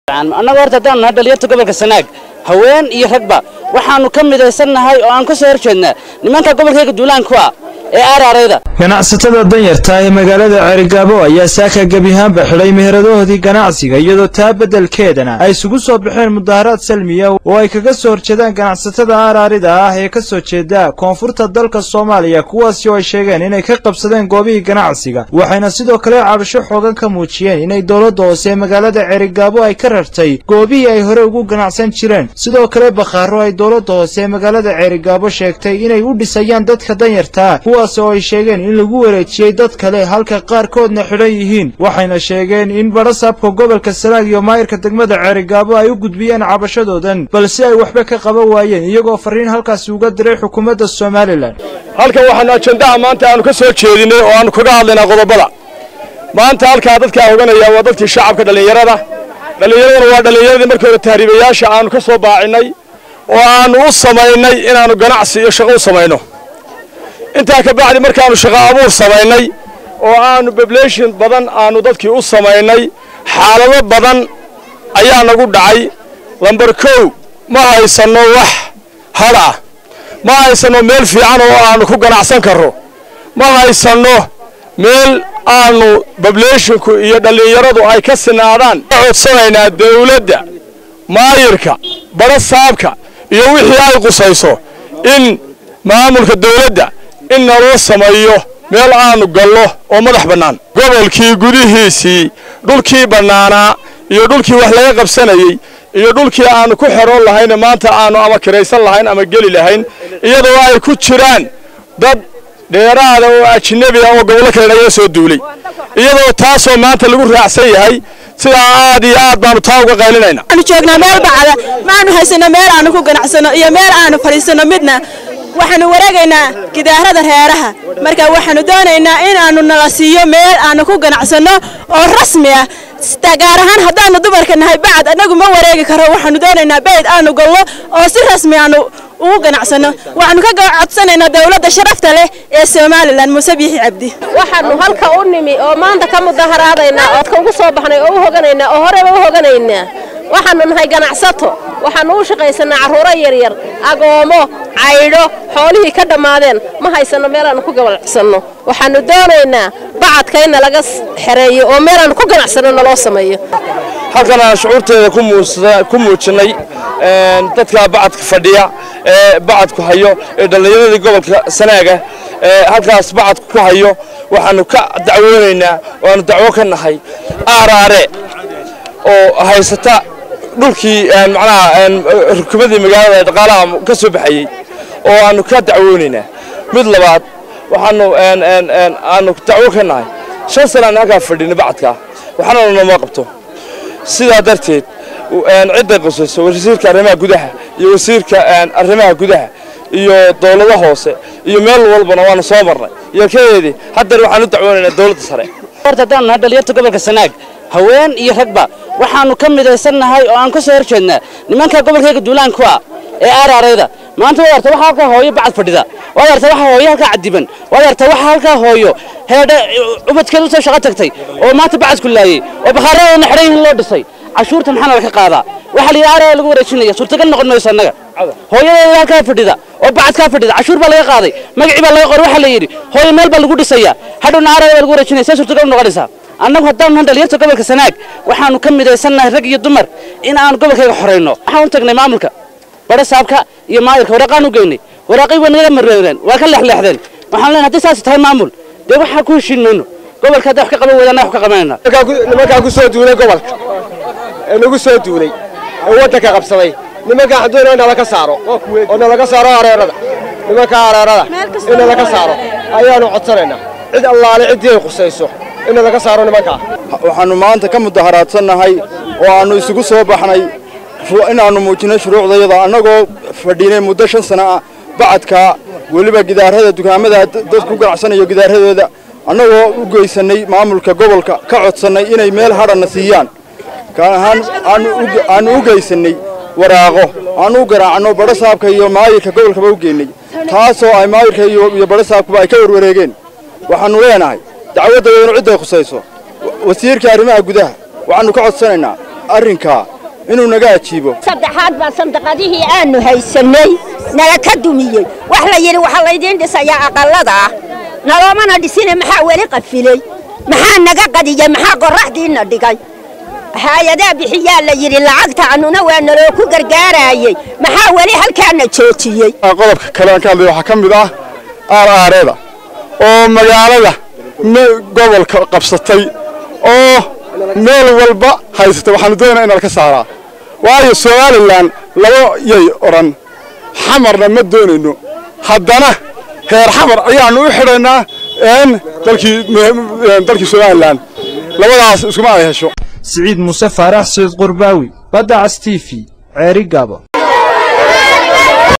annaga horta haddaan nahay dhalinyarta gobolka Sanaag haween iyo ragba waxaanu ka midaysanahay oo aan ka soo horjeednaa nimanka gobolka duulaanka ah ee aararayda ganacsatada danyarta ee magaalada Cerigabo ayaa saaka gabihaanba xidhay meheradahoodii ganacsiga iyadoo taa bedelkeedana ay isugu soo baxeen mudaharaad salmiya oo ay kaga soo horjeedaan ganacsatada aararida ah ee ka soo jeeda koonfurta dalka Soomaaliya kuwaas oo ay sheegeen inay ka qabsadeen goobihii ganacsiga waxayna sidoo kale cabasho xoogan ka muujiyeen inay dawladda hoose magaalada Cerigabo ay ka rartay goobihii ay hore ugu ganacsan jireen sidoo kale bakhaaro ay dawladda hoose magaalada Cerigabo sheegtay inay u dhisayaan dadka danyarta kuwaas oo ay sheegeen in lagu wareejiyay dad kale halka qaarkoodna xidhan yihiin waxayna sheegeen in barasaabka gobolka Sanaag iyo maayirka degmada Cerigabo ay u gudbiyeen cabashadoodan balse ay waxba ka qaban waayeen iyagoo fariin halkaas uga diray xukuumadda Soomaaliland halka waxaan ajandaha maanta aanu ka soo jeedinay oo aanu kaga hadlaynaa qodobada maanta halka dadka oganaya waa dadkii shacabka dhalinyarada waa dhalinyaradii markii hore tahriibayaasha aanu ka soo baacinay oo aanu u sameynay inaanu ganacsi iyo shaqo u sameeyno inta ka bacdi markaanu shaqo abuur sameynay oo aanu population badan aanu dadkii u sameynay xaalado badan ayaa nagu dhacay lambar 2 ma haysano wax hada ma haysano meel fiican oo aanu ku ganacsan karo ma haysano meel aanu populationku iyo dhalinyaradu ay ka sinaadaan codsanayna dawladda maayirka barasaabka iyo wixii ay qusayso in maamulka dawladda in loo sameeyo meel aanu gallo oo madax bannaan gobolkii gudihiisii dhulkii bannaana iyo dhulkii wax laga qabsanayay iyo dhulkii aanu ku xeroon lahayn maanta aanu ama kiraysan lahayn ama geli lahayn iyadoo ay ku jiraan dad dheeraad oo ajnabi ah oo gobolka kale laga soo duulay iyadoo taasoo maanta lagu raacsan yahay sida aad iyo aad baanu taa uga qaylinayna aanu joognaa meel bacda maanu haysano meel aanu ku ganacsano iyo meel aanu fariisano midna waxaanu wareegaynaa gidaarada reeraha marka waxaanu doonaynaa in aanu nala siiyo meel aanu ku ganacsano oo rasmi ah gaar ahaan haddaanu dumarka nahay bacad anagu ma wareegi karo waxaanu doonaynaa beyd aanu gallo oo si rasmi aanu ugu ganacsano waxaanu ka codsanaynaa dawladda sharafta leh ee Soomaaliland Muuse Biixi Cabdi waxaanu halka u nimi oo maanta ka mudaharaadaynaa oo ugu soo baxnay oo u hoganaynaa oo horeba u hoganaynaa waxaanu nahay ganacsato waxaanu u shaqaysanaa caruur yar agoomo caydho xoolihii ka dhamaadeen ma haysano meel aan ku ganacsano waxaanu doonaynaa bacadkayna laga xereeyo oo meel aan ku ganacsano loo sameeyo halkan aan shucuurteeda ku muujinay dadka bacadka fadhiya bacadku hayo dhalinyaradii gobolka Sanaaga halkaas bacadku ku hayo waxaanu ka dacwoonaynaa waanu dacwo ka nahay aaraare oo haysata dhulkii macnaha rukumadii magaalada dhaqaalaha ka soo baxayay oo aanu ka dacwoonaynaa mid labaad waxaanu aanu dacwo ka nahay 5 sano halka fadhina bacadka waxaana noo qabto sidaa darteed cidda qosayso wasiirka arrimaha gudaha iyo wasiirka arrimaha gudaha iyo dawladda hoose iyo meel walbana waana soo marnay iyo keedii hadda waxaanu dacwoonaynaa dawladda sare horta haddaan nahay dhalinyarta gobolka Sanaag haween iyo ragba waxaanu ka midaysanahay oo aan ka soo horjeednaa nimanka gobolka duulaanka ah ee aararayda maanta warta waxa halka hooyo bacad fadhida warta waxa hooyo halka cadiban warta waxa halka hooyo heeda ubadkeedu soo shaqo tagtay oo maanta bacad ku laayay oo bakhaarada xireen loo dhisay cashuurta maxaa laga qaadaa waxa la yiraahdaa lagu wareejinayo suurtagal noqon mayso annaga hooyada halka fadhida oo bacad ka fadhida cashuur baa laga qaaday magaci baa laga qor waxa la yiri hooyo meel baa lagu dhisaya hadhowna aarada lagu wareejinayo suurtagal noqonaysa annagu haddaan nahay dhalinyarta gobolka Sanaag waxaanu ka midaysanahay rag iyo dumar in aan gobolkayga xoreyno waxaan u tagnay maamulka barasaabka iyo maayirka waraqaan u geynay waraaqay wanaga marweereen waa ka leexleexdeen waxaan leenahay hadii saas tahay maamul de waxa ku heshiinayno gobolka wax ka qaban wadana wax ka qabanayna nimanka ku soo duulay gobolka nagu soo duulay wadanka qabsaday nimanka xadoonayna laga saaro oo laga saaro areerada nimanka areerada in laga saaro ayaanu codsanaynaa cid allaale cidii qusayso in laga saaro nimanka waxaanu maanta ka mudaharaadsannahay oo aanu isugu soo baxnay inaanu muujinay shuruucdayada anagoo fadhiinay muddo 5 sano ah bacadka waliba gidaarada dukaamada dadku ganacsanayo gidaaradooda anagoo u geysanay maamulka gobolka ka codsanay inay meel hadana siiyaan kaan aanu u geysanay waraaqo aanu garaacno barasaabka iyo maayirka gobolka ba u geynay taasoo ay maayirka iyo barasaabku ay ka warwareegeen waxaanu leenahay dacwadda cidda khusayso wasiirka arrimaha gudaha waxaanu ka codsanaynaa arrinka inuu naga ajiibo. saddexaad baa sandaqadihii aanu haysanay naga ka dumiyey wax la yiri waxa la idin dhisayaa aqalada naloomana dhisine maxaa weli qafilay maxaa naga qadiyay maxaa qoraxdiina dhigay hay'adaha bixiyaa la yiri lacagta anuna waa naloo ku gargaarayay maxaa weli halkaana joojiyay. qodobka kale aan ka hadlay waxa ka mid ah aaraareeda oo magaalada gobolka qabsatay oo meel walba haysata waxaanu doonaynaa in la ka saaraa waayo Soomaaliland laba yay oran xamarna ma doonayno haddana heer xamar ayaanu u xidhaynaa dalkii Soomaaliland labadaas iskuma ay hesho. سعيد موسى فارح سيد قرباوي بدع ستيفي عريقابو.